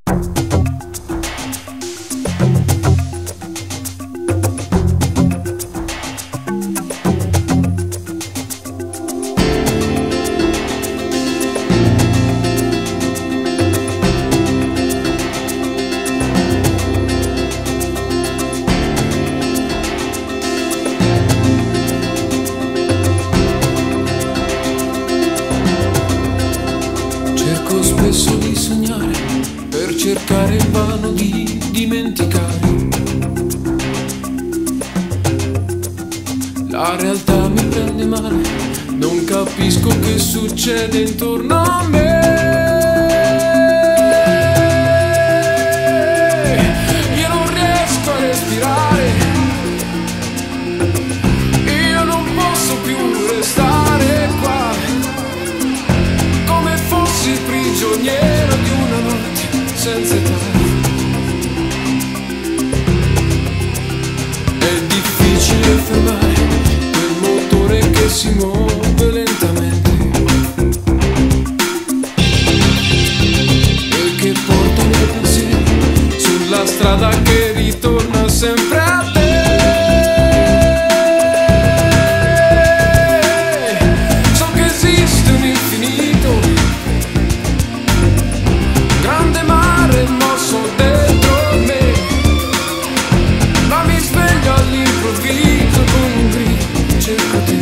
Cerco spesso di sognare per cercare invano di dimenticare. La realtà mi prende male, non capisco che succede intorno a me. Io non riesco a respirare, io non posso più restare qua, come fossi prigioniero di una notte senza età. È difficile fermare quel motore che si muove lentamente e che porta i miei pensieri sulla strada che ritorna sempre a te. So che esiste un infinito, grande mare mosso dentro me, ma mi sveglio all'improvviso con un grido, cerco te.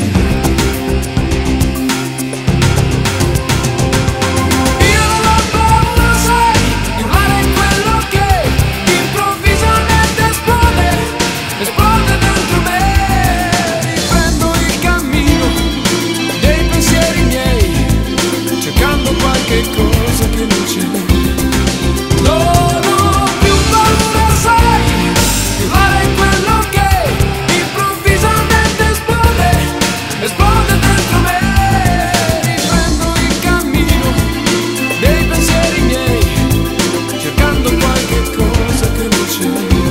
Io non ho paura, sai, di urlare quello che improvvisamente esplode, esplode dentro me. Riprendo il cammino dei pensieri miei, cercando qualche cosa che non c'è. Non ho più paura, sai, di urlare quello che improvvisamente esplode, esplode dentro me. Riprendo il cammino dei pensieri miei, cercando qualche cosa che non c'è.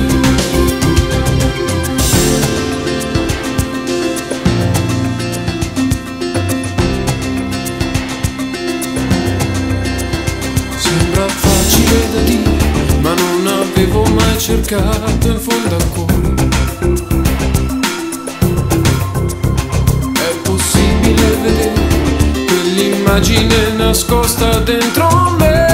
Sembra facile da dire, ma non avevo mai cercato in fondo al cuore. È possibile vedere quell'immagine nascosta dentro me.